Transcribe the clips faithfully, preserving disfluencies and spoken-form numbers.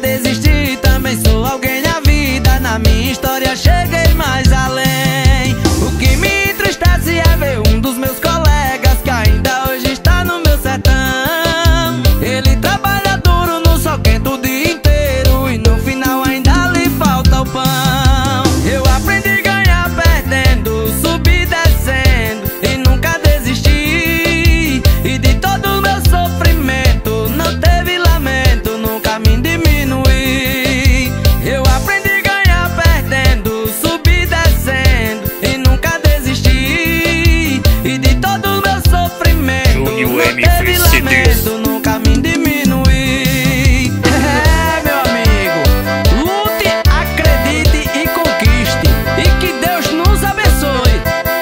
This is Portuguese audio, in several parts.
desisti, também sou alguém na vida. Na minha história cheguei mais além. O que me entristece é ver um dos meus colegas que ainda hoje está no meu sertão. Ele trabalha duro no sol quente o dia inteiro e no final ainda lhe falta o pão. Eu aprendi a ganhar perdendo, subir descendo e nunca desisti. E de todo o meu sofrimento não teve lamento, nunca me diminuí. Eu aprendi a ganhar perdendo, subir descendo e nunca desisti. E de todo o meu sofrimento não teve lamento, nunca me diminuí. É, meu amigo, lute, acredite e conquiste, e que Deus nos abençoe.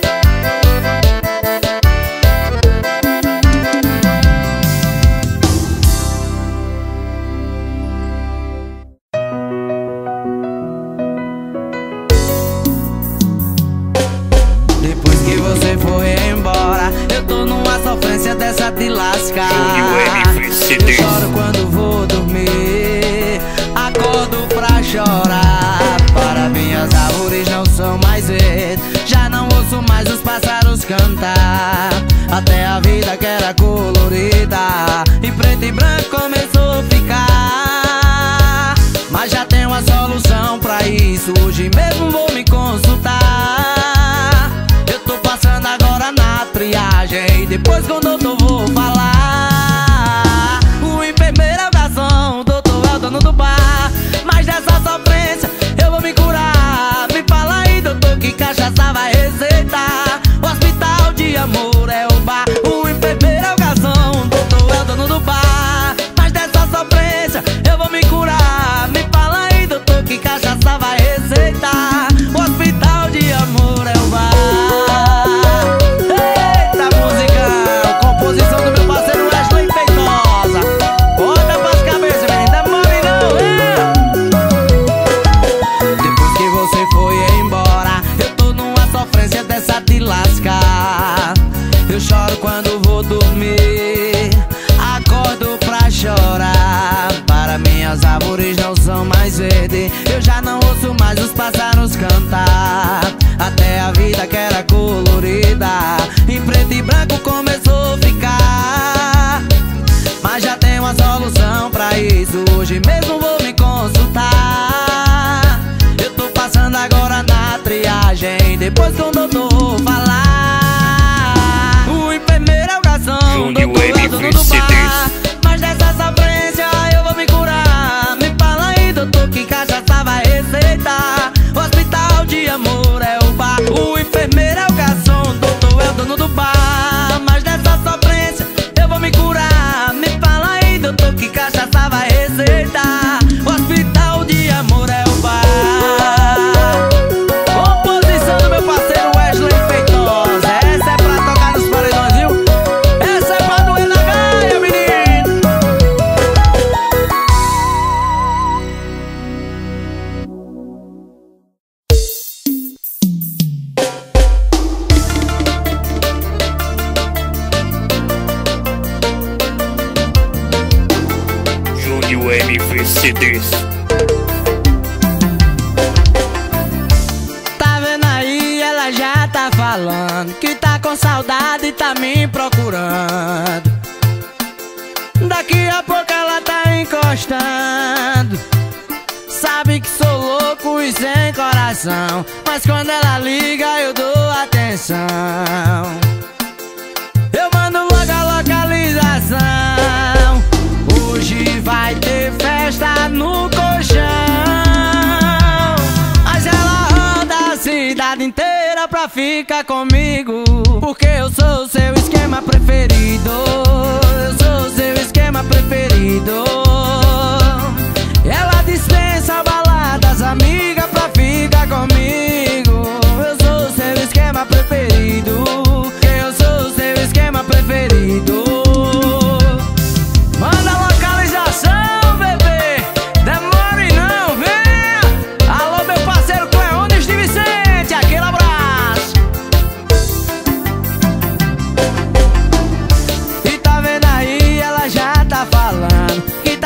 Depois que você foi embora, eu tô numa sofrência dessa de lascar. Eu choro quando vou dormir, acordo pra chorar. Para mim as árvores não são mais verdes, já não ouço mais os pássaros cantar. Até a vida que era colorida, em preto e branco começou a ficar. Mas já tenho a solução pra isso, hoje mesmo vou me consultar. Eu tô passando agora na triagem e depois com o doutor vou falar. O enfermeiro é o garçom, o doutor é o dono do bar. Mas dessa sofrência eu vou me curar. Me fala aí, doutor, que cachaça vai receitar? O hospital de amor é o bar. O enfermeiro é o garçom, o doutor é o dono do bar. Mas dessa sofrência eu vou me curar. Me fala aí, doutor, que cachaça vai receitar? O hospital de amor é o bar. Eita, musicão, composição do meu parceiro Wesley Feitosa. Bota pras cabeças, menino, demore não, é? Depois que você foi embora, eu tô numa sofrência dessa de lascar. Eu choro quando vou dormir, acordo pra chorar. Para mim as árvores não são mais verdes, eu já não ouço mais os pássaros cantar. Até a vida que era colorida, em preto e branco começou a ficar. Mas já tenho uma solução pra isso, hoje mesmo vou me consultar. Eu tô passando agora na triagem, depois com o doutor vou falar. O enfermeiro é o garçom, o doutor é o dono do bar. Mas dessa sofrência eu vou me curar. Me fala aí, doutor, que cachaça vai receitar? O hospital de amor é o bar. O enfermeiro é o garçom, o doutor é o dono do bar. Mas dessa sofrência eu vou me curar. Me fala aí, doutor, que cachaça vai receitar? O hospital de amor é o bar. Composição do meu parceiro Wesley Feitosa. Essa é pra tocar nos paredões, viu? Essa é pra doer na gaia, menino. Júnior M V C Ds. Tá vendo aí, ela já tá falando que tá com saudade e tá me procurando. Daqui a pouco ela tá encostando. Sabe que sou louco e sem coração, mas quando ela liga eu dou atenção. Eu mando logo a localização. Hoje vai ter festa no colchão, mas ela roda a cidade inteira pra ficar comigo, porque eu sou o seu esquema preferido. Eu sou o seu esquema preferido. Ela dispensa baladas, amiga, pra ficar comigo. Eu sou o seu esquema preferido. Eu sou o seu esquema preferido. Manda a localização, bebê. Demore não, venha. Alô, meu parceiro Cleones de Vicente, aquele abraço. E tá vendo aí, ela já tá falando que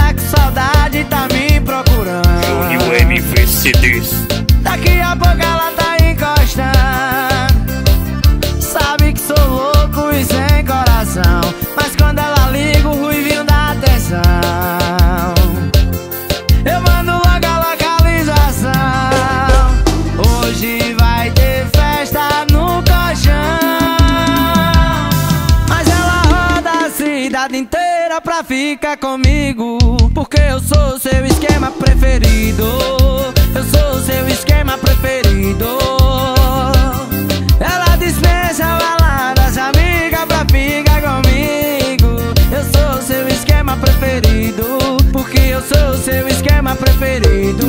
dispensa pra ficar comigo, porque eu sou seu esquema preferido. Eu sou seu esquema preferido. Ela dispensa baladas, amiga, pra ficar comigo. Eu sou seu esquema preferido, porque eu sou seu esquema preferido.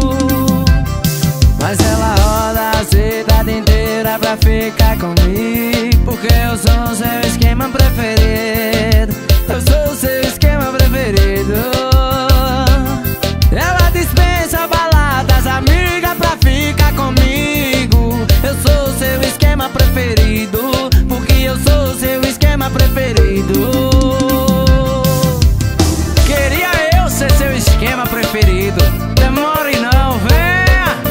Mas ela roda a cidade inteira pra ficar comigo, porque eu sou seu esquema preferido. Eu sou seu esquema preferido. Ela dispensa baladas, amiga, pra ficar comigo. Eu sou seu esquema preferido, porque eu sou seu esquema preferido. Queria eu ser seu esquema preferido. Demore não, venha.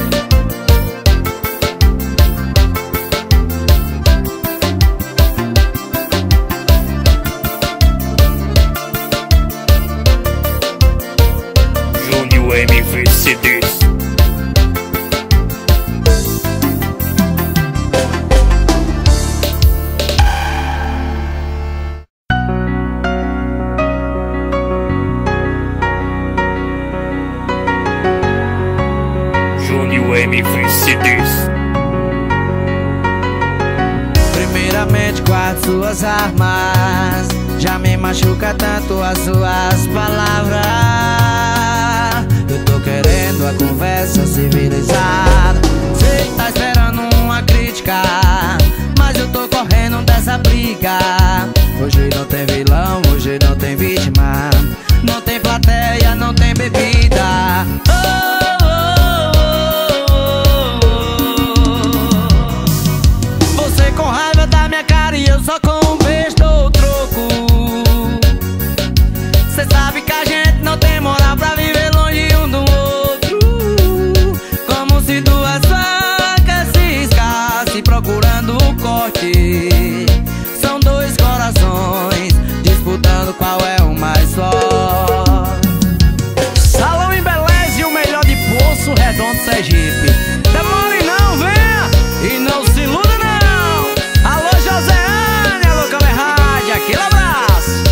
Júnior M V C Ds. Júnior M V C Ds. Primeiramente guarde suas armas, já me machuca tanto as suas palavras. Eu tô querendo a conversa civilizada. Sei que tá esperando uma crítica, mas eu tô correndo dessa briga. Hoje não tem vilão, hoje não tem vítima, não tem plateia, não tem bebida. Oh, oh, oh, oh. Você com raiva da minha cara e eu só com um beijo dou o troco. Cê sabe que a gente não tem moral pra viver longe um do outro, como se duas facas se escassem procurando o corte. São dois corações disputando qual é o mais forte. Salão Embeleze, o melhor de Poço Redondo, Sergipe. Demore não, venha e não se iluda não. Alô Joséane, alô Câmera Rádio, aquele abraço.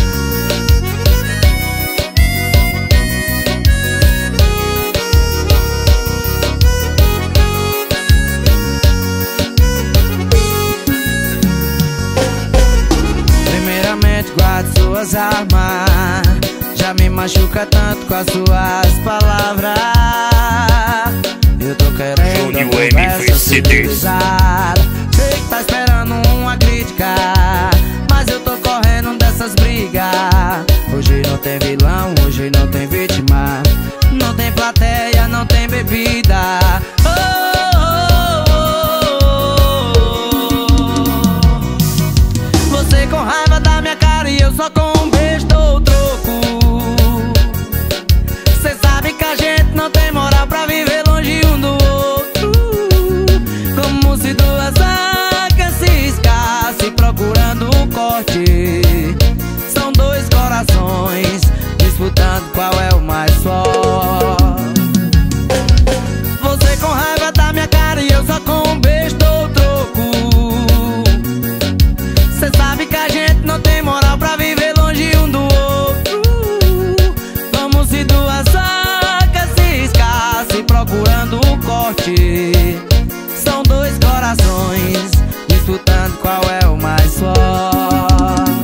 Primeiramente guarde suas armas, já me machuca tanto com as suas palavras. Eu tô querendo a conversa civilizada. Sei que tá esperando uma crítica, mas eu tô correndo dessas brigas. Hoje não tem vilão, hoje não tem vítima, não tem plateia, não tem bebida. Oh, oh, oh, oh. Você com raiva da minha cara e eu só com um beijo dou o troco. Cê sabe que a gente não tem moral pra viver longe um do outro, como se duas facas se escassem procurando o corte. São dois corações disputando qual é o mais forte. Você com raiva da minha cara e eu só com um beijo dou o troco. Cê sabe que a gente não tem moral pra viver longe um do outro, como se duas facas se escassem procurando o corte. São dois corações disputando qual é o mais forte.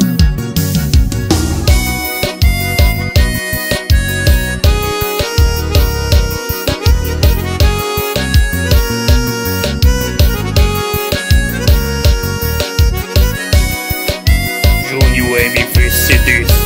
Júnior M V C Ds.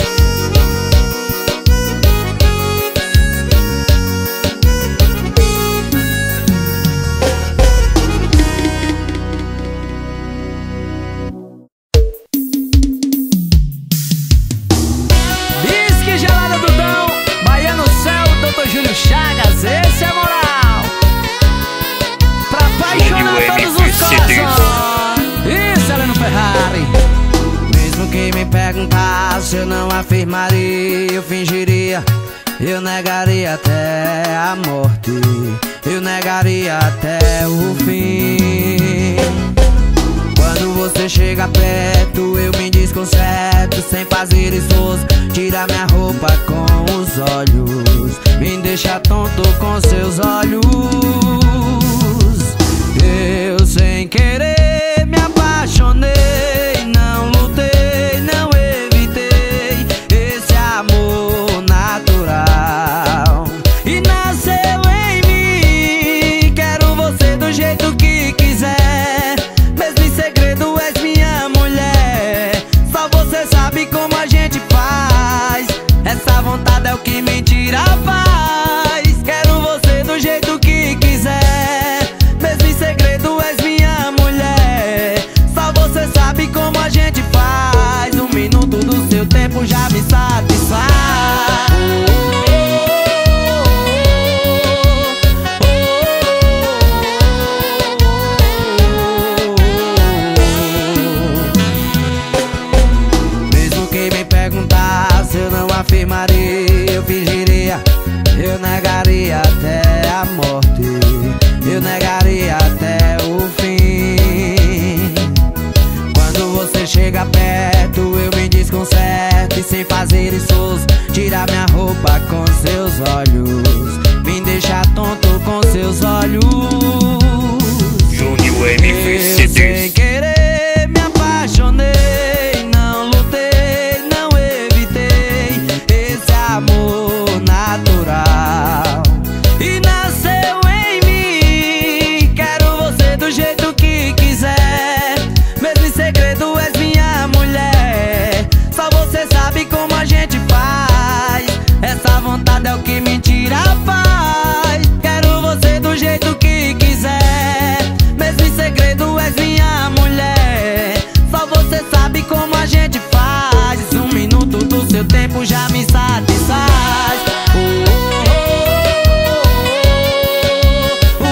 Disque Gelada Dudão, Baiano Céu, doutor Júnior Chagas, esse é moral pra apaixonar todos os corações. Isso, Heleno Ferrari. Mesmo que me perguntasse, eu não afirmaria, eu fingiria, eu negaria até a morte, eu negaria até o fim. Quando você você chega perto, eu me desconcerto, sem fazer esforço, tira minha roupa com os olhos, me deixa tonto com seus olhos. Eu sem querer me apaixonei, não lutei, não evitei esse amor natural e nasceu em mim. Quero você do jeito que quiser, mesmo em segredo és minha mulher. Só você sabe como a gente faz, essa vontade é o que me tira a paz. Quero você do jeito que quiser, mesmo em segredo és minha mulher. Só você sabe como a gente faz, um minuto do seu tempo já me satisfaz. Mesmo que me perguntasse, eu não afirmaria, eu fingiria, eu negaria até a morte, eu negaria até o fim. Quando você chega perto, eu me desconcerto, e sem fazer esforço, tira minha roupa com seus olhos, me deixa tonto com seus olhos. Júnior M V C Eu sem querer me apaixonei, não lutei, não evitei esse amor natural e nasceu em mim. Quero você do jeito que quiser, mesmo em segredo és minha mulher. Só você sabe como a gente faz, essa vontade é o que me tira a paz. Quero você do jeito que quiser, mesmo em segredo és minha mulher. Só você sabe como a gente faz, um minuto do seu tempo já me satisfaz. Oh, oh,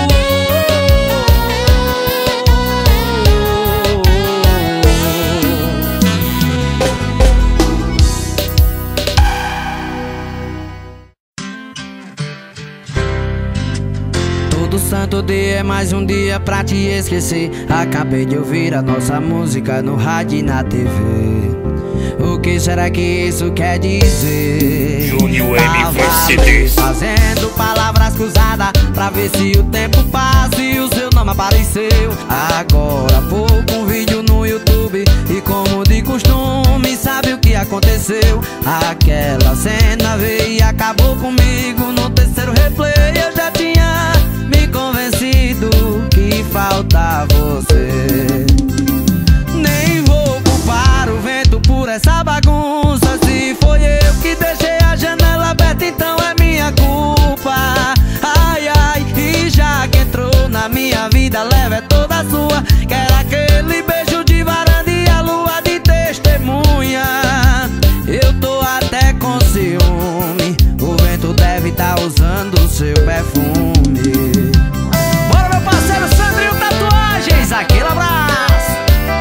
oh. Todo santo dia é mais um dia pra te esquecer. Acabei de ouvir a nossa música no rádio e na T V. O que será que isso quer dizer? Júnior M V C D. Fazendo palavras cruzadas pra ver se o tempo passa e o seu nome apareceu. Agora há pouco um vídeo no YouTube e como de costume, sabe o que aconteceu? Aquela cena veio e acabou comigo. No terceiro replay eu já tinha me convencido que falta você. Nem vou culpar o vento por essa bagunça, se foi eu que deixei a janela aberta, então é minha culpa. Ai, ai, e já que entrou na minha vida, leva é toda sua. Quero aquele beijo de varanda e a lua de testemunha. Eu tô até com ciúme, o vento deve tá usando o seu perfume. Bora, meu parceiro Sandrinho Tatuagens, aquele abraço.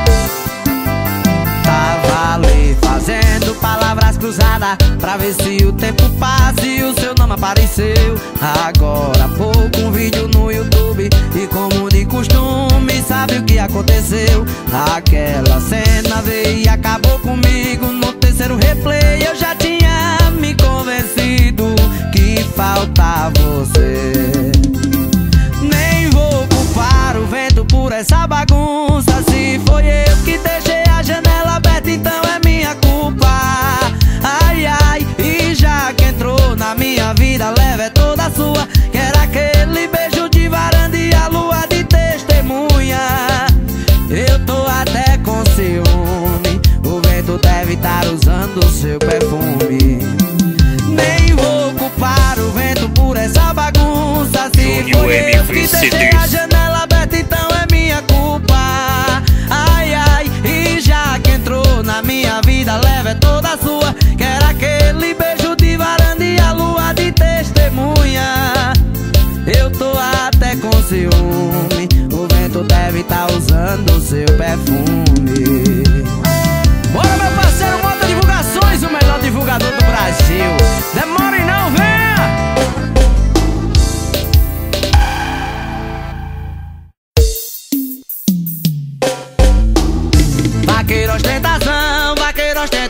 Tava ali fazendo palavras cruzadas pra ver se o tempo passa e o seu nome apareceu. Agora há pouco um vídeo no YouTube e como de costume, sabe o que aconteceu? Aquela cena veio e acabou comigo. No terceiro replay eu já tinha me convencido que falta você. Nem vou culpar o vento por essa bagunça, se foi eu que deixei a janela aberta, então é minha culpa. Ai, ai, e já que entrou na minha vida, leva é toda sua. Quero aquele beijo de varanda e a lua de testemunha. Eu tô até com ciúme, o vento deve estar usando o seu perfume. Nem vou culpar o vento por essa bagunça, se foi eu que deixei a janela aberta, então é minha culpa. Ai, ai, e já que entrou na minha vida, leva é toda sua. Quero aquele beijo de varanda e a lua de testemunha. Eu tô até com ciúme, o vento deve tá usando o seu perfume. Bora, meu parceiro, Mota Divulgações, o melhor divulgador do Brasil. Demore não, venha!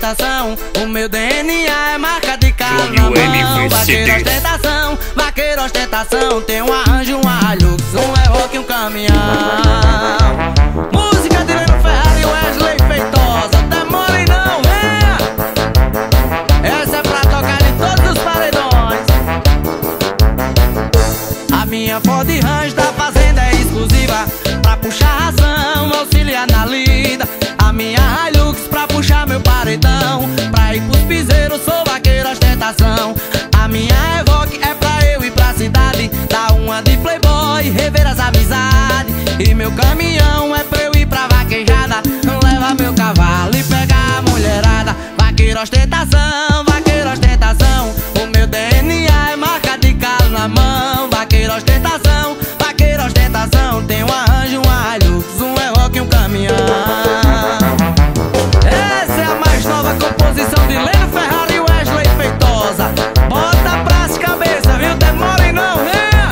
ostentação, o meu D N A é marca de casa na mão. Vaqueiro ostentação, vaqueiro ostentação, tem um arranjo, um Hilux, um Evoque e um caminhão. Música de Leno Ferrari e Wesley Feitosa, demore não, venha. Essa é pra tocar em todos os paredões. A minha Ford Range da fazenda é exclusiva, pra puxar ração, auxiliar na lida. A minha Hilux pra puxar meu paredão, pra ir pros piseiros, sou vaqueiro ostentação. A minha Evoque é pra eu ir pra cidade, dar uma de playboy, rever as amizades. E meu caminhão é pra eu ir pra vaquejada, leva meu cavalo e pegar a mulherada. Vaqueiro ostentação, vaqueiro ostentação, o meu D N A é marca de carro na mão. Vaqueiro ostentação, vaqueiro ostentação, tem um arranjo, um Hilux, um Evoque e um caminhão. Essa é a mais nova composição de Leno Ferrari e Wesley Feitosa. Bota pras cabeça, viu? Demore não, venha.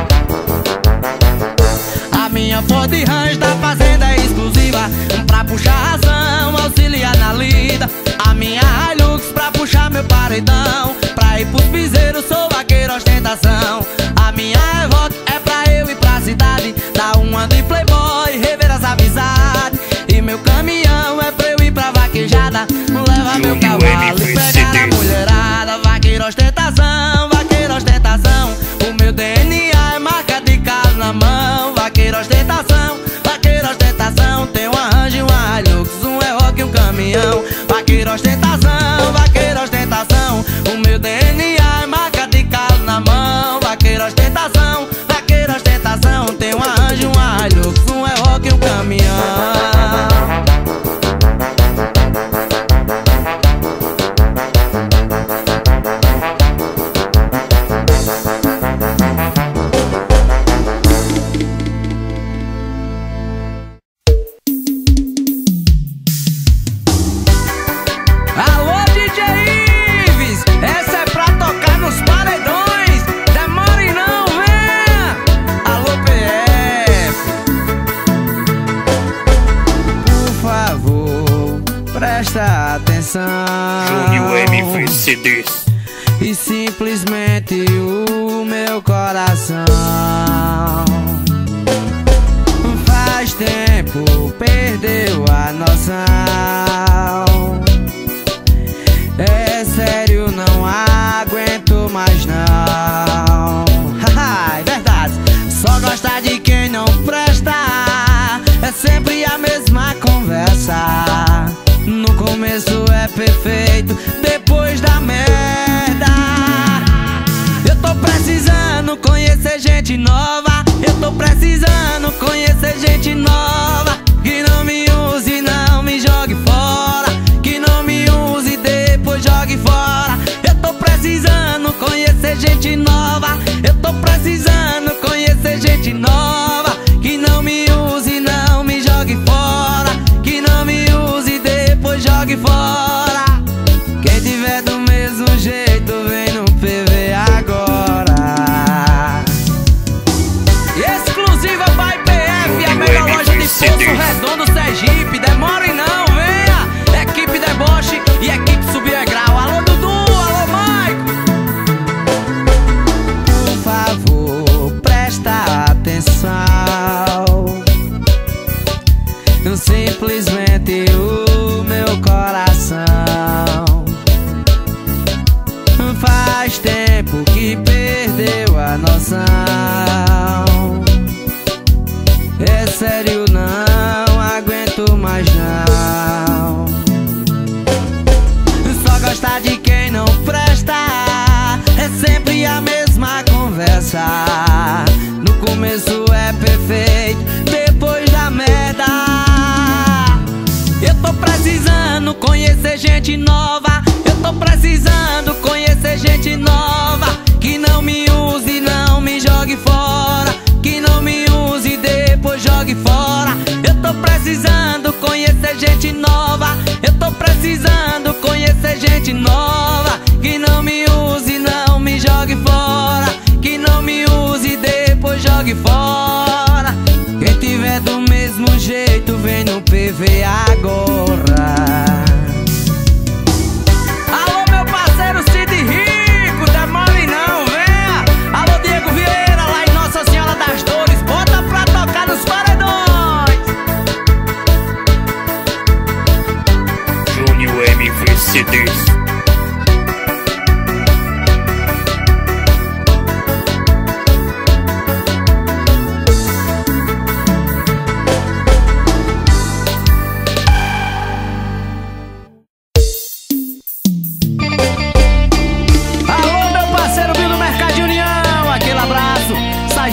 A minha Ford Range da fazenda é exclusiva, pra puxar ração, auxiliar na lida. A minha Hilux pra puxar meu paredão, pra ir pros piseiros, sou vaqueiro ostentação. A minha Evoque é pra eu ir pra cidade, dar uma de playboy, rever as amizades. E meu caminhão é pra eu ir pra vaquejada, leva meu cavalo e pegar a mulherada. Vaqueiro ostentação, vaqueiro ostentação, o meu D N A é marca de carro na mão. Vaqueiro ostentação, vaqueiro ostentação, tem um arranjo, um Hilux, um Evoque e um caminhão. Vaqueiro ostentação, vaqueiro ostentação, o meu D N A é marca de carro na mão. Vaqueiro ostentação, vaqueiro ostentação, tem um arranjo, um Hilux, um Evoque e um caminhão. Presta atenção, Júnior M V C Ds. E simplesmente o meu coração faz tempo perdeu a noção. É sério, não aguento mais não. É verdade, só gosta de quem não presta. É sempre a mesma conversa. No começo é perfeito, depois da merda. Eu tô precisando conhecer gente nova. Eu tô precisando conhecer gente nova. Que não me use, não me jogue fora. Que não me use, depois jogue fora. Eu tô precisando conhecer gente nova. Eu tô precisando conhecer gente nova. Que não me use, não me jogue fora. Que não me use, depois jogue fora. Quem tiver do mesmo jeito vem no P V agora. Exclusiva by P F, a melhor loja de Poço Redondo, Sergipe. Demore não, venha. Equipe Deboche e equipe Subir é Grau. Alô Dudu, alô Maico. Por favor, presta atenção. Simplesmente o meu coração faz tempo que perdeu a noção. É sério, não aguento mais não. Só gosta de quem não presta. É sempre a mesma conversa. No começo é perfeito, depois da merda. Eu tô precisando conhecer gente nova. Eu tô precisando conhecer gente nova. Que não me use, não me jogue fora. Que não me use, depois jogue fora. Eu tô precisando conhecer gente nova. Eu tô precisando conhecer gente nova. Que não me use, não me jogue fora. Que não me use, depois jogue fora. Quem tiver do mesmo jeito vem no P V agora.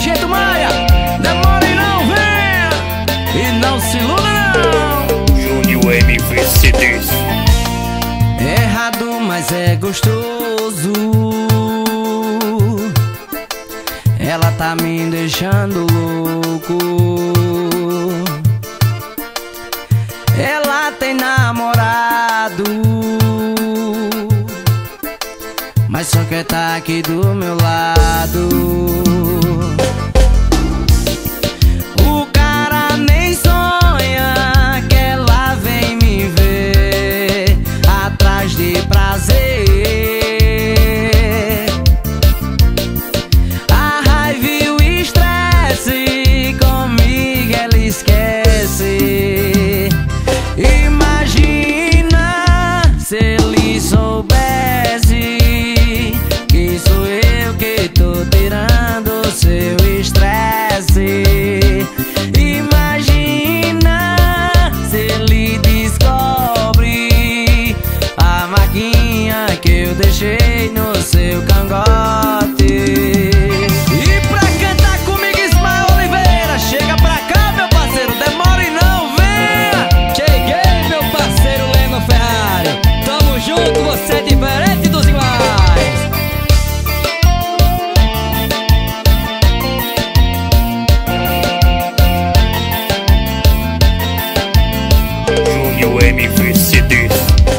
Sargento Maia, demore não, venha e não se iluda não. Júnior M V C Ds. É errado, mas é gostoso. Ela tá me deixando louco. Ela tem namorado, mas só quer tá aqui do meu lado. O cara nem sonha que ela vem me ver atrás de prazer. A raiva e o estresse comigo ela esquece. Imagina se ele soubesse que sou eu que tô tirando seu estresse. Imagina se ele descobre a marquinha que eu deixei no seu cangote. E pra cantar comigo, Ismael Oliveira, chega pra cá, meu parceiro, demore não, venha. Cheguei, meu parceiro Leno Ferrari, tamo junto, você é diferente dos iguais. Júnior M V C Ds.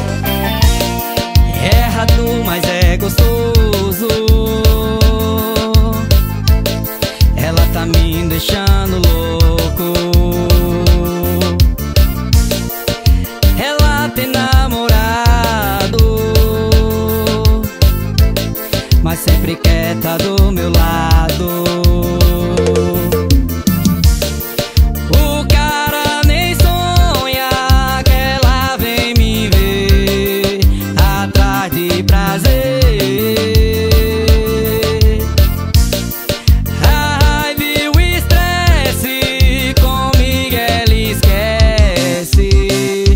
É errado, mas é gostoso. Ela tá me deixando louco. Ela tem namorado, mas sempre quer tá do meu lado. O cara nem sonha que ela vem me ver atrás de prazer. A raiva e o estresse comigo ela esquece.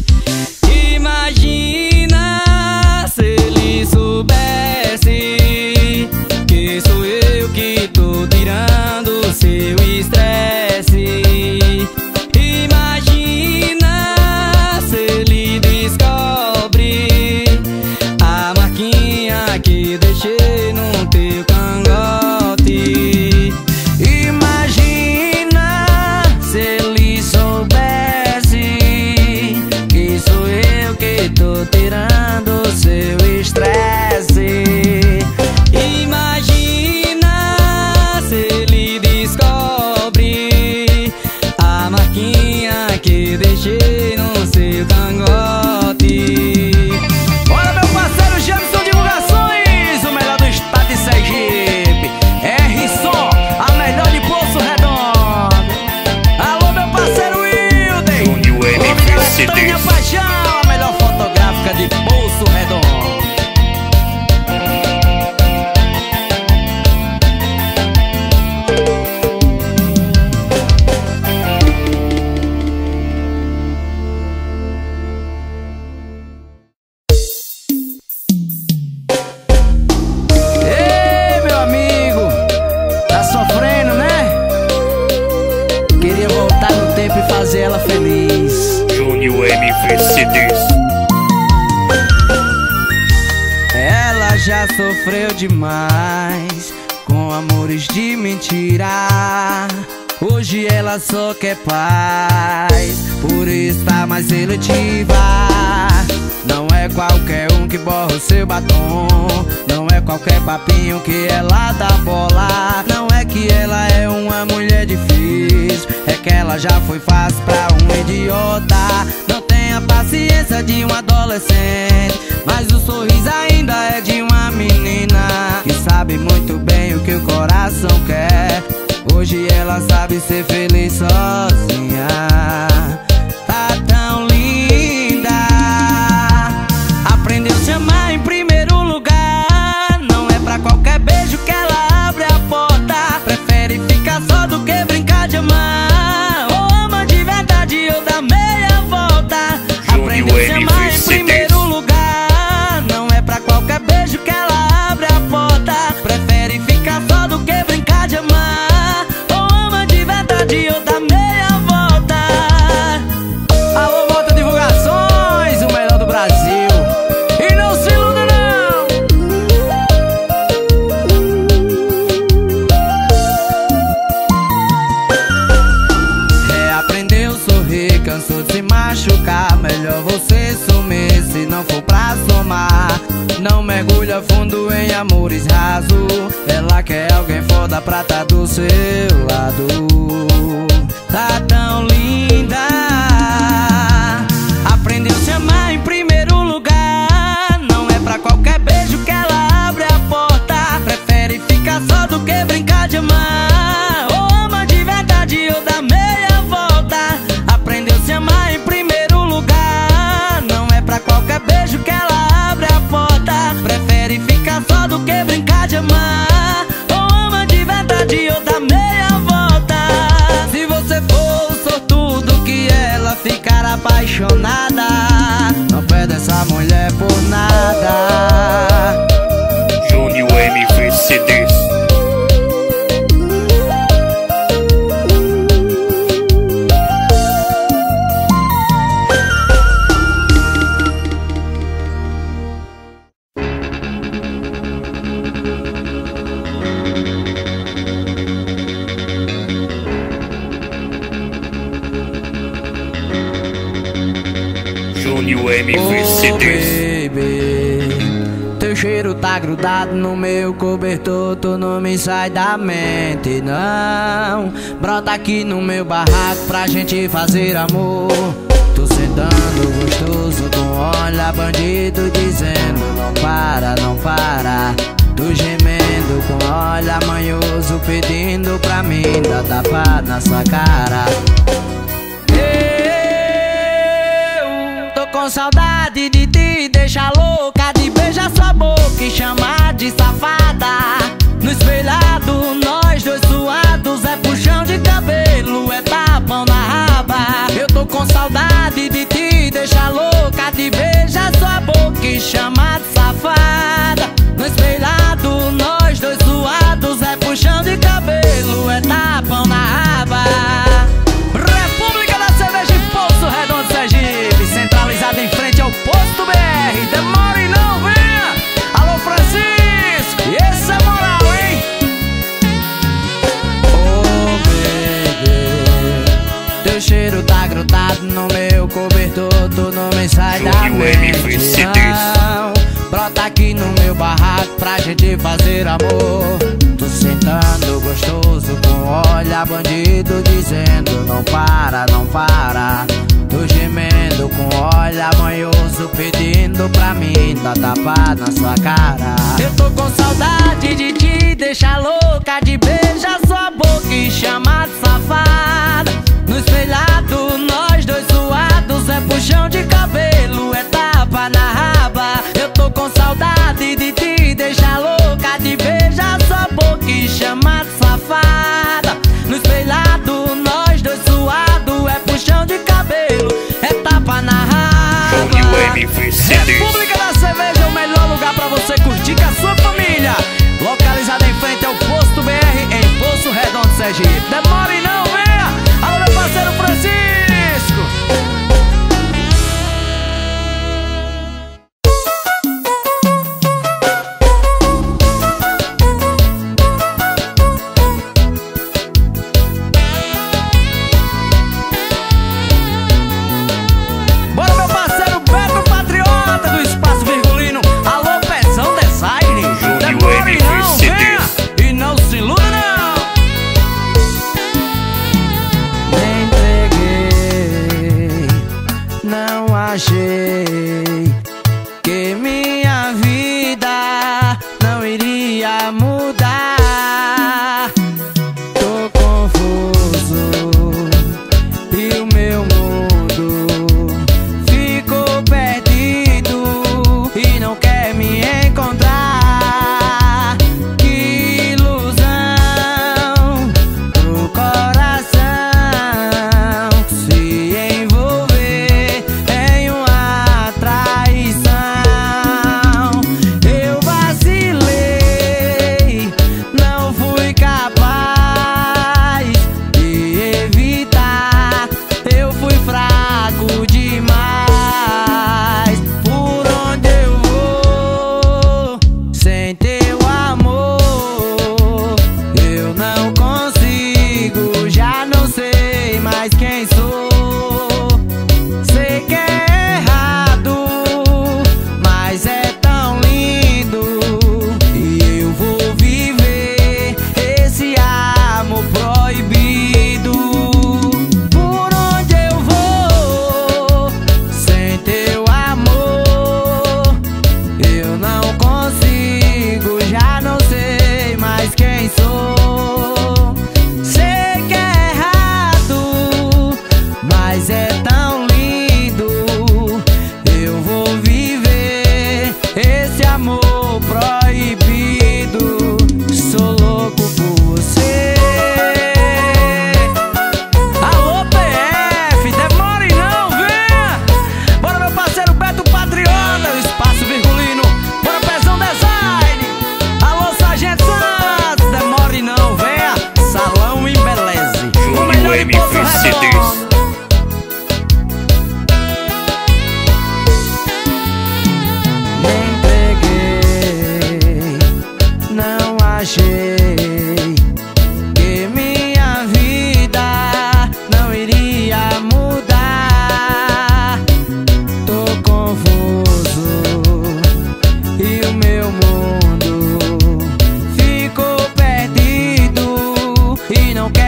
Imagina se ele soubesse que sou eu que tô tirando seu estresse. Imagina se ele descobre a marquinha que deixei no teu cangote. Imagina se ele soubesse que sou eu que tô tirando seu estresse. Imagina se ele descobre a marquinha que deixei no seu cangote. Bora, meu parceiro Jamison Divulgações, o melhor do estado de Sergipe. R-Som, a melhor de Poço Redondo. Alô, meu parceiro Wilden, Júnior M V C Tânia Ds. Paixão, a melhor fotográfica de Poço Redondo. Ei, meu amigo, tá sofrendo, né? Queria voltar no tempo e fazer ela feliz. Júnior M V C Ds. Ela já sofreu demais com amores de mentira. Hoje ela só quer paz, por isso tá mais seletiva. Não é qualquer um que borra o seu batom, não é qualquer papinho que ela dá bola. Não é que ela é uma mulher difícil, é que ela já foi fácil pra um idiota. Não tem a paciência de um adolescente, mas o sorriso ainda é de uma menina que sabe muito bem o que o coração quer. Hoje ela sabe ser feliz sozinha. Tá tão linda, aprendeu a se amar em primeiro lugar. Não é pra qualquer beijo que ela abre a porta, prefere ficar só do que brincar de amar. Ou ama de verdade ou dá meia volta. Aprendeu a se amar em primeiro lugar. Não é pra qualquer beijo que ela abre a porta, prefere ficar só do que brincar de amar. teu lado tá tão linda. Aprendeu a se amar em primeiro lugar. Não é pra qualquer beijo que ela abre a porta. Prefere ficar só do que brincar de amar. Ou ama de verdade ou dá meia volta. Aprendeu a se amar em primeiro lugar. Não é pra qualquer beijo que ela abre a porta. Prefere ficar só do que brincar de amar. Ou ama de verdade ou dá meia volta. Se você for o sortudo que ela ficar apaixonada, não perde essa mulher por nada. Júnior M V C Ds. Júnior M V C Ds. Oh, baby, teu cheiro tá grudado no meu cobertor. Tu não me sai da mente, não. Brota aqui no meu barraco pra gente fazer amor. Tô sentando gostoso com olha bandido dizendo não para, não para. Tô gemendo com olha manhoso pedindo pra mim dar tapa na sua cara. Com saudade de te deixar louca, de beijar sua boca e chamar de safada. No espelhado, nós dois suados, é puxão de cabelo, é tapão na raba. Eu tô com saudade de te deixar louca, de beijar sua boca e chamar de safada. No espelhado, nós dois suados, é puxão de cabelo, é tapão na raba. República da Cerveja em Poço Redondo, Sergipe, centralizada em frente ao Posto B R. Demore não, venha! Alô, Francisco, e esse é moral, hein? Oh, baby, teu cheiro tá grudado no meu cobertor. Tu não me sai da mente, não. Brota aqui no meu barraco pra gente fazer amor. Tô sentando gostoso com olha bandido dizendo não para, não para. Tô gemendo com olha manhoso pedindo pra mim dar tapa na sua cara. Eu tô com saudade de te deixar louca, de beijar sua boca e chamar de safada. No espelhado, nós dois suados, é puxão de cabelo, é tapa na raba. Eu tô com saudade de te deixar louca, de beijar sua boca e chamar de safada. No espelhado, nós dois suados, é puxão de cabelo, é tapa na raba. República da Cerveja é o melhor lugar pra você curtir com a sua família. Localizada em frente ao Posto B R em Poço Redondo, Sergipe. Demore não, venha! Alô, meu parceiro Francisco!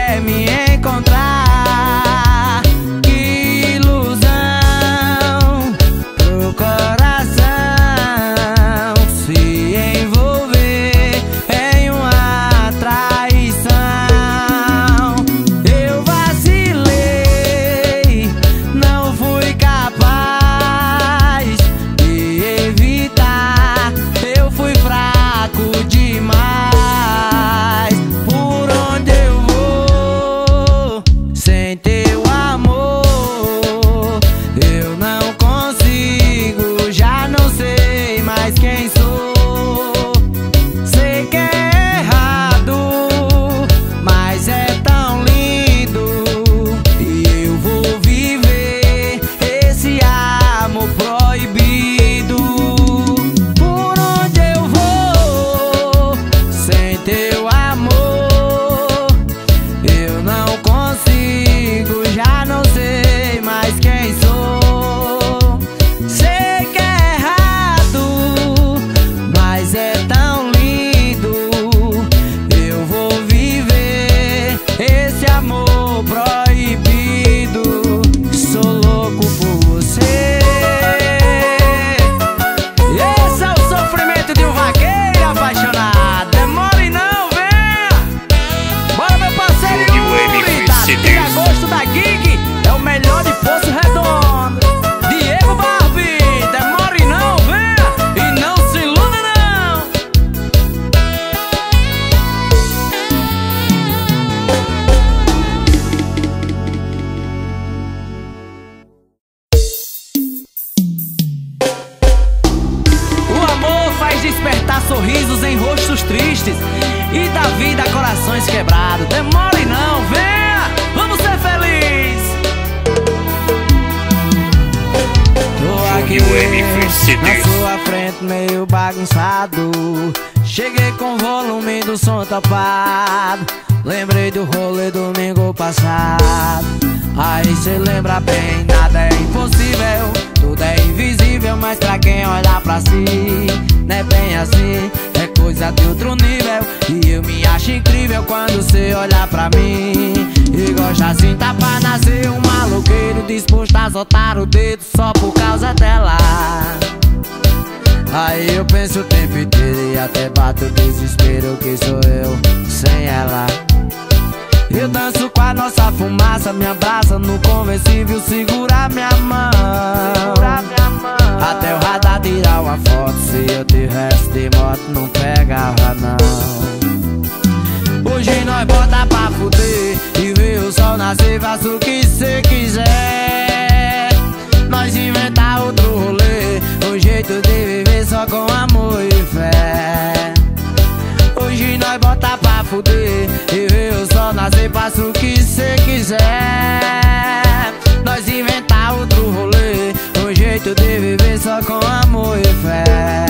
quer me encontrar. Que ilusão pro coração se envolver em uma traição. Eu vacilei, não fui capaz de evitar. Eu fui fraco demais. Por onde eu vou sem teu amor? Eu não consigo, já não sei mais quem sou. Sei que é errado, mas é tão lindo. E eu vou viver esse amor proibido. Por onde eu vou sem teu amor? Eu não consigo, já não sei mais quem sou. Sei que é errado, mas é tão lindo. Eu vou viver esse amor proibido. Sou louco por você. Esse é o sofrimento de um vaqueiro apaixonado. Demore não, venha. Bora, meu parceiro Júnior Yuri, M V tá? C De D. agosto da Gig, é o melhor de Poço Redondo. Diego Barbie, demore não, venha. E não se iluda não. O amor faz despertar sorrisos em rostos tristes e dá vida a corações quebrados. Demore não, venha, vamos ser felizes. Tô aqui Júnior M V C D. na sua frente meio bagunçado. Cheguei com o volume do som tapado. Lembrei do rolê domingo passado. Aí cê lembra bem, nada é impossível. Tudo é invisível, mas pra quem olhar pra si, não é bem assim, é coisa de outro nível. E eu me acho incrível quando cê olha pra mim e gosta assim, tá pra nascer um maloqueiro disposto a soltar o dedo só por causa dela. Aí eu penso o tempo inteiro e até bato o desespero que sou eu sem ela. Eu danço com a nossa fumaça, me abraça no conversível, segura minha mão, até o radar tirar uma foto. Se eu tivesse de moto não pegava não. Hoje nós bota pra fuder e ver o sol nascer, faça o que cê quiser. Nós inventar outro rolê, um jeito de viver só com amor e fé. Hoje nós bota pra fuder e ver o sol nascer, faça o que cê quiser. Nós inventar outro rolê, um jeito de viver só com amor e fé.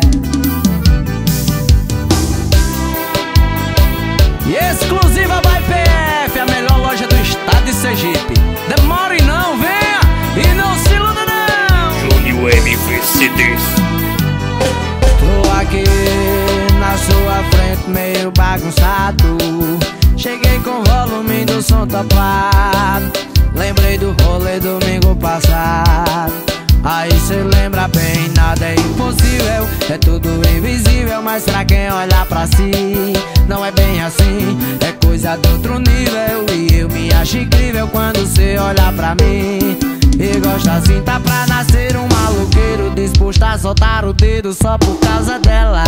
E exclusiva by P F, a melhor loja do estado de Sergipe. Demore não, venha e não se iluda não. Júnior M V C D. Tô aqui na sua frente meio bagunçado. Cheguei com o volume do som tapado. Lembrei do rolê domingo passado. Aí cê lembra bem, nada é impossível, é tudo invisível, mas pra quem olhar pra si, não é bem assim, é coisa de outro nível. E eu me acho incrível quando cê olha pra mim e gosta assim, tá pra nascer um maloqueiro disposto a soltar o dedo só por causa dela.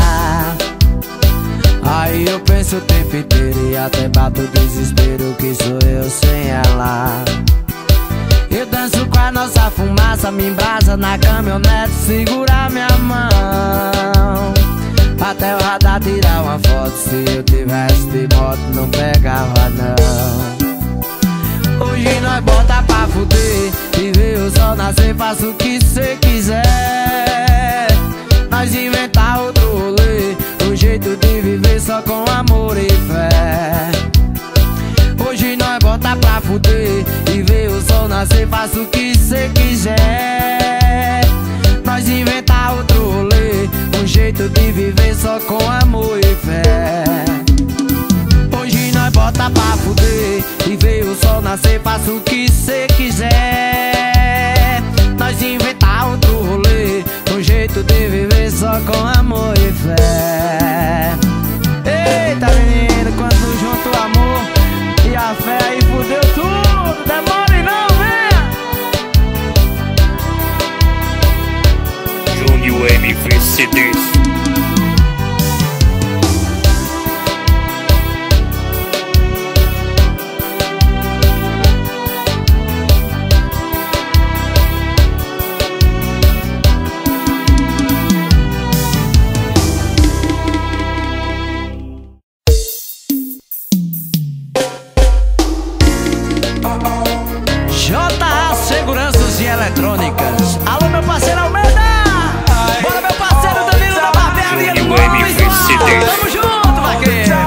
Aí eu penso o tempo inteiro e até bato o desespero que sou eu sem ela. Eu danço com a nossa fumaça, me embrasa na caminhonete, segura minha mão, até o radar tirar uma foto. Se eu tivesse de moto não pegava não. Hoje nós bota pra fuder e ver o sol nascer, faça o que cê quiser. Nós inventar outro rolê, um jeito de viver só com amor e fé. Hoje nós bota pra fuder e ver o sol nascer, faça o que cê quiser. Nós inventar outro rolê, um jeito de viver só com amor e fé. Hoje nós bota tá pra fuder. E veio o sol nascer, faça o que cê quiser. Nós inventar outro rolê, um jeito de viver só com amor e fé. Eita menino, quando junto o amor e a fé, aí fudeu tudo. Demore não, venha. Júnior M V C Ds. J A Seguranças e Eletrônicas. Alô, meu parceiro Almeida. Bora, meu parceiro Danilo da Barbearia do Novo Visual. Tamo junto, vaqueiro.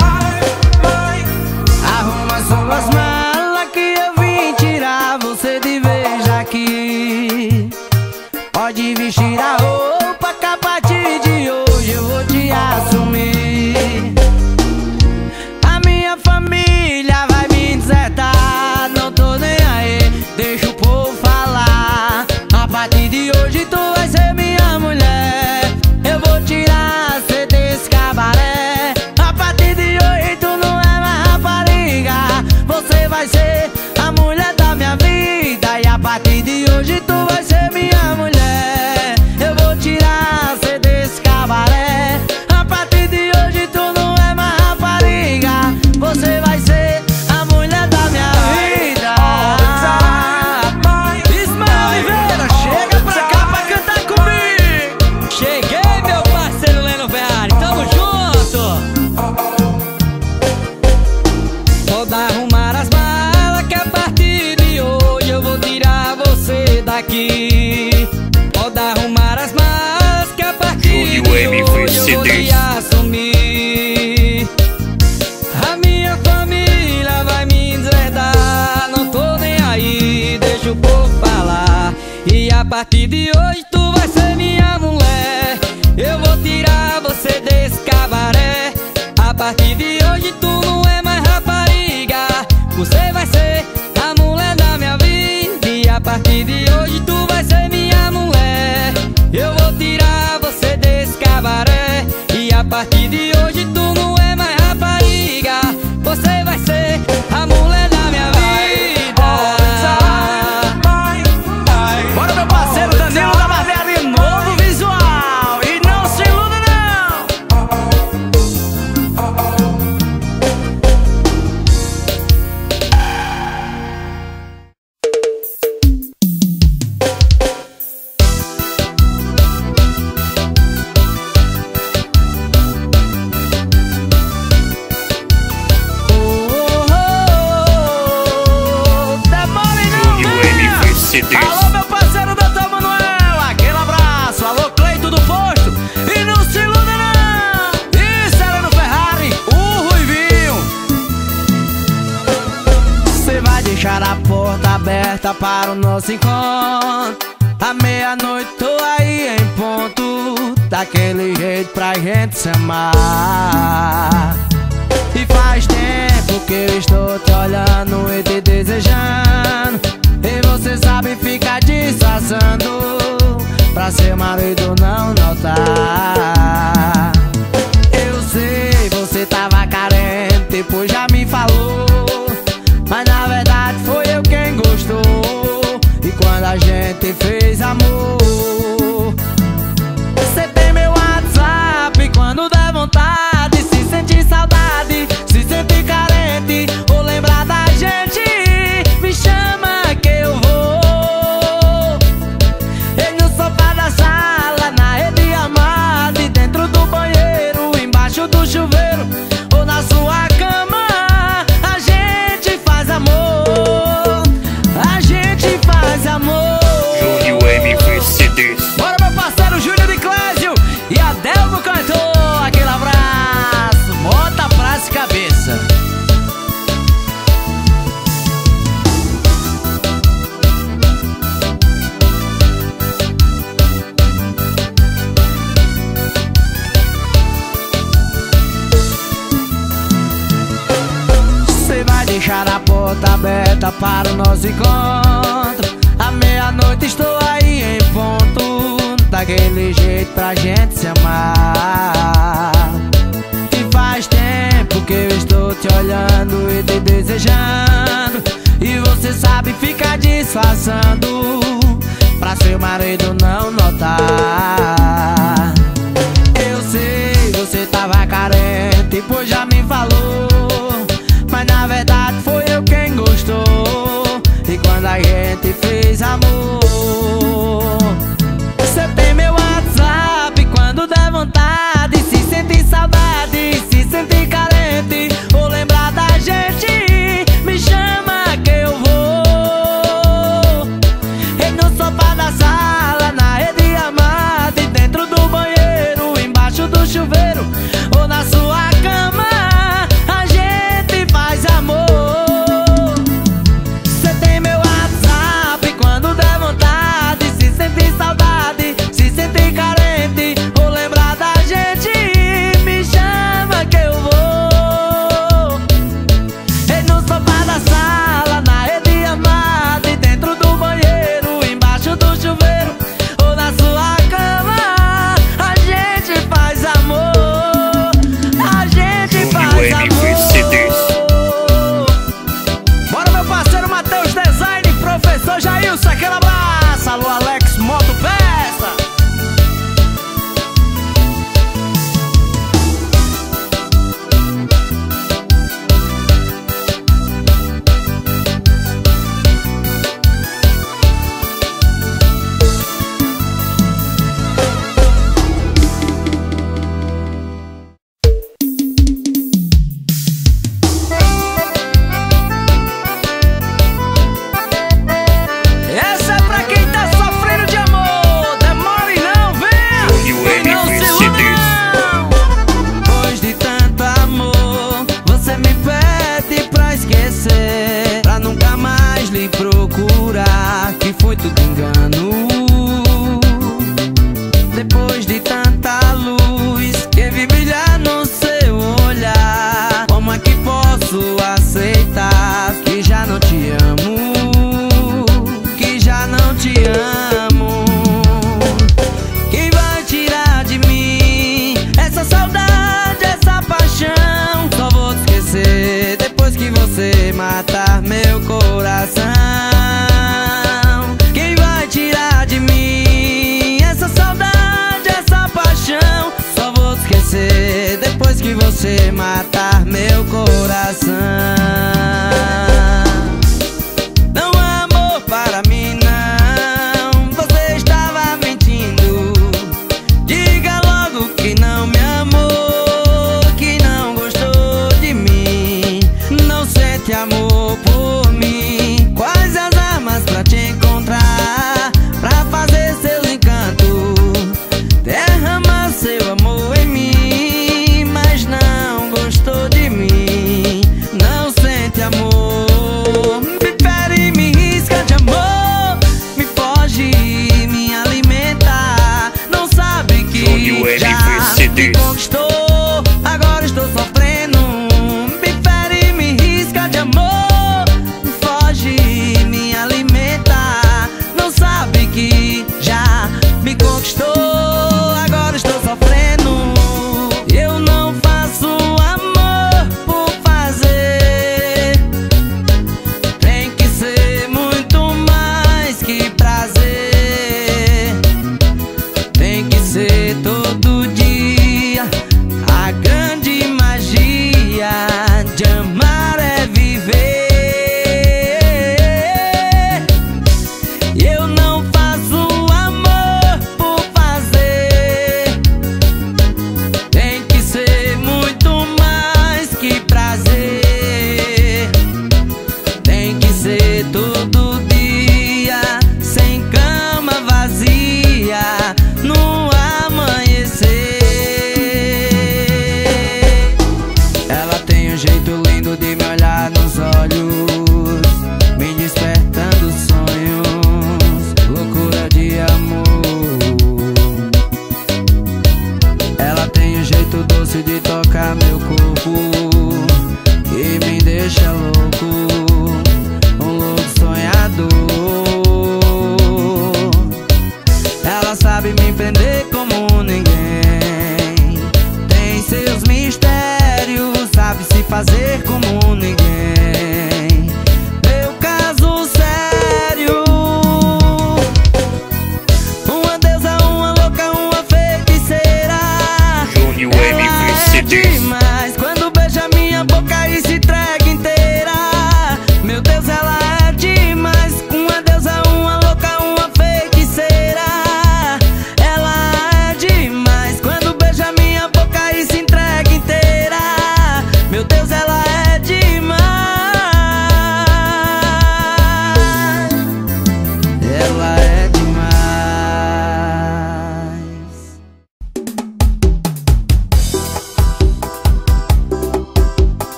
Arruma suas malas que eu vim tirar você de vez aqui. Pode vestir a roupa que a partir de hoje eu vou te assumir. A minha família vai me desertar, não tô nem aí, deixa o povo falar. A partir de hoje tu vai ser minha mulher. Eu vou tirar cê desse cabaré. A partir de hoje tu não é mais rapariga, você vai ser a mulher da minha vida. E a partir de hoje tu vai ser minha mulher. Eu vou tirar cê desse cabaré. A partir de hoje tu não é mais rapariga, você vai ser a mulher da minha vida. Ismael Oliveira, chega pra cá pra cantar comigo. Cheguei, meu parceiro Leno Ferrari, tamo junto. Pode arrumar as malas que a partir de hoje eu vou tirar você daqui. Pode arrumar as malas que a partir de hoje eu vou te assumir. A minha família vai me deserdar, não tô nem aí, deixa o povo falar. E a partir de hoje tu vai ser minha mulher. Eu vou tirar você desse cabaré. A partir de hoje tu não é mais rapariga, você vai ser a mulher da minha vida. E a partir de hoje tu vai ser minha mulher. Eu vou tirar você desse cabaré. E a partir de hoje tu não é mais rapariga, você vai ser a mulher da minha vida. Bora, meu parceiro Danilo da Barbearia Novo Visual. E não se iluda não. Alô, meu parceiro doutor Manuel, aquele abraço. Alô, Cleito do Posto. E não se iluda não. Isso era no Ferrari, o Ruivinho. Cê vai deixar a porta aberta para o nosso encontro. À meia-noite tô aí em ponto, daquele jeito pra gente se amar. E faz tempo que eu estou te olhando e te desejando, e você sabe ficar disfarçando pra seu marido não notar. Eu sei, você tava carente, pois já me falou, mas na verdade foi eu quem gostou. E quando a gente fez amor, você tem meu WhatsApp, quando der vontade, se sentir saudade, se sentir carente ou lembrar da gente, me chama que eu vou. E no sofá da sala, na rede amada, e dentro do banheiro, embaixo do chuveiro ou na sua cama, a gente faz amor, a gente faz amor. Júnior M V C porta aberta para o nosso encontro. À meia-noite estou aí em ponto, daquele jeito pra gente se amar. E faz tempo que eu estou te olhando e te desejando, e você sabe ficar disfarçando pra seu marido não notar. Eu sei, você tava carente, pois já me falou, mas na verdade foi eu quem gostou. E quando a gente fez amor, você tem meu WhatsApp, quando der vontade, se sentir saudade, se sentir carente, ou lembrar da gente, me chama que eu vou. E no sofá da sala, na rede amada, e dentro do banheiro, embaixo do chuveiro, ou na sua cama, a gente faz amor. Você tem meu WhatsApp, quando der vontade, se sentir saudade, se sentir carente, ou lembrar da gente, me chama que eu vou. E no sofá da sala, na rede amada, e dentro do banheiro, embaixo do chuveiro, ou na sua cama, a gente faz amor. A gente faz amor. Bora, meu parceiro Matheus Design, professor Jailson, aquele abraço. Alô, Alex Moto Peça. Essa é pra quem tá sofrendo de amor. Demore não, venha. Não se iluda não. Depois de tanto amor, você me pede pra esquecer, pra nunca mais lhe procurar, que foi tudo engano. Depois de tanta luz que vi brilhar no seu olhar, como é que posso aceitar que já não te amo, que já não te amo? Quem vai tirar de mim essa saudade, essa paixão? Só vou te esquecer depois que você matar meu coração. Quem vai tirar de mim essa saudade, essa paixão? Só vou te esquecer depois que você matar meu coração. Não há amor para mim não, você estava mentindo. Diga logo que não me amou, que não gostou de mim, não sente amor por